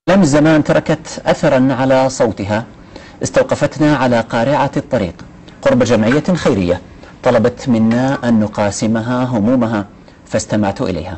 لم الزمان تركت أثرا على صوتها، استوقفتنا على قارعة الطريق قرب جمعية خيرية طلبت منا أن نقاسمها همومها، فاستمعت إليها.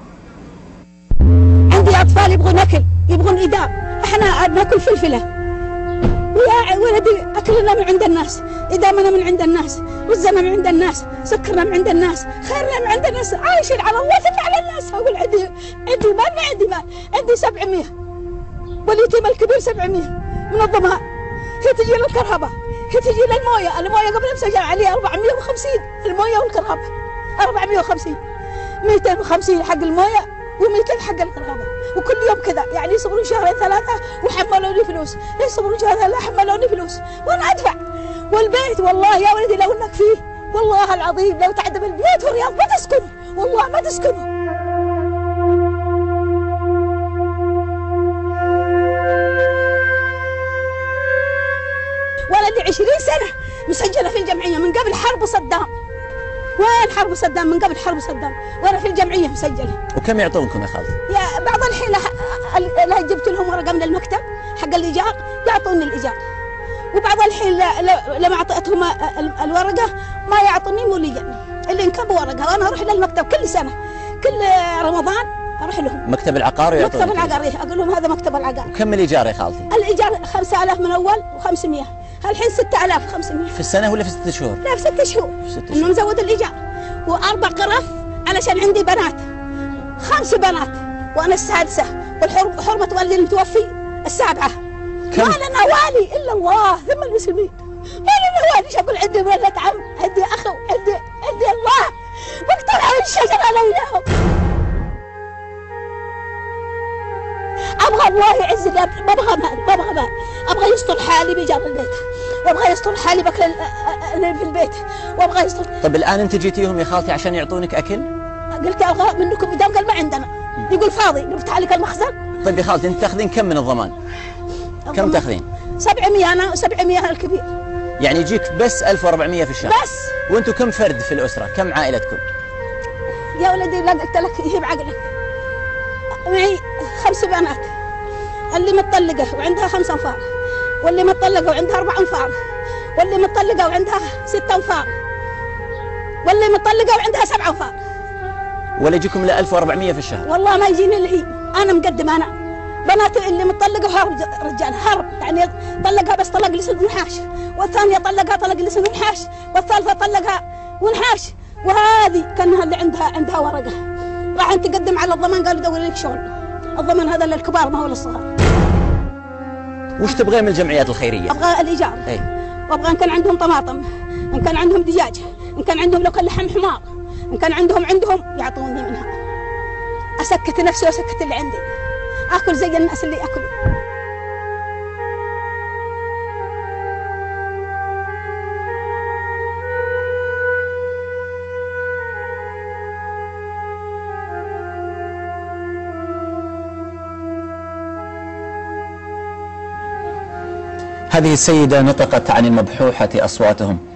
عندي أطفال يبغون أكل، يبغون إدام، إحنا ناكل فلفلة ويا ولدي أكلنا من عند الناس، إدامنا من عند الناس، رزنا من عند الناس، سكرنا من عند الناس، خيرنا من عند الناس، عايشين على الله ثم على الناس. أقول عندي مال، ما عندي مال، عندي 700 واليتيم الكبير 700 من الضمان. هي تجي للكرهبة، هي تجي للموية، الموية قبل مسجل عليها 450 الموية والكرهبة 450 250 حق الموية و200 حق الكرهبة، وكل يوم كذا يعني يصبرون شهرين ثلاثة وحملوني فلوس، يصبرون شهرين لا حملوني فلوس وأنا أدفع. والبيت والله يا ولدي لو إنك فيه والله العظيم لو تعدم البيت والرياض ما تسكن، والله ما تسكنه. ولدي 20 سنة مسجلة في الجمعية من قبل حرب صدام. وين حرب صدام؟ من قبل حرب صدام وأنا في الجمعية مسجلة. وكم يعطونكم يا خالتي؟ يا بعض الحين لا جبت لهم ورقة من المكتب حق الإيجار يعطوني الإيجار، وبعض الحين لما أعطيتهم الورقة ما يعطوني موليا اللي انكبوا ورقة، وأنا أروح للمكتب كل سنة كل رمضان أروح لهم. مكتب العقار يعطوني؟ مكتب العقار، أقول لهم هذا مكتب العقار. كم الإيجار يا خالتي؟ الإيجار 5000 من أول و500، الحين 6500 في السنة ولا في 6 شهور؟ لا في 6 شهور، إنه مزود الإيجار. و4 غرف علشان عندي بنات 5 بنات وأنا السادسة، والحرمة والدي المتوفي السابعة. ما لنا والي إلا الله ثم المسلمين، ما لنا والي. ايش أقول؟ عندي ولد عم، عندي أخو، عندي الله، بقطع على الشجرة لولاهم. أبغى الله يعز لي، ما أبغى مال، أبغى يستر حالي بإيجار البيت، وأبغى يستر حالي بأكل في البيت، وأبغى يستر. طب الآن أنت جيتيهم يا خالتي عشان يعطونك أكل؟ قلت أبغى منكم إدام، قال ما عندنا، يقول فاضي، نفتح لك المخزن. طيب يا خالتي أنت تاخذين كم من الضمان؟ كم تاخذين؟ 700 أنا و700 الكبير. يعني يجيك بس 1400 في الشهر بس. وأنتم كم فرد في الأسرة؟ كم عائلتكم؟ يا ولدي لا قلت لك هي بعقلك، معي 5 بنات، اللي متطلقة وعندها 5 أنفار، واللي متطلقة وعندها 4 أنفار، واللي متطلقة وعندها 6 أنفار، واللي متطلقة وعندها 7 أنفار. ولا يجيكم إلا 1400 في الشهر؟ والله ما يجيني إلا هي. أنا مقدمة، أنا بناتي اللي متطلقة وهرب رجال هرب، يعني طلقها بس طلق لسان ونحاش، والثانية طلقها طلق لسان ونحاش، والثالثة طلقها ونحاش، وهذه كانها اللي عندها ورقة راح تقدم على الضمان، قالوا دوري لك شغل. الضمان هذا للكبار ما هو للصغار. وش تبغين من الجمعيات الخيرية؟ أبغى الإيجار، وأبغى إن كان عندهم طماطم، إن كان عندهم دجاج، إن كان عندهم لو كان لحم حمار، إن كان عندهم يعطوني منها، أسكت نفسي وأسكت اللي عندي، أكل زي الناس اللي يأكلوا. هذه السيدة نطقت عن المبحوحة أصواتهم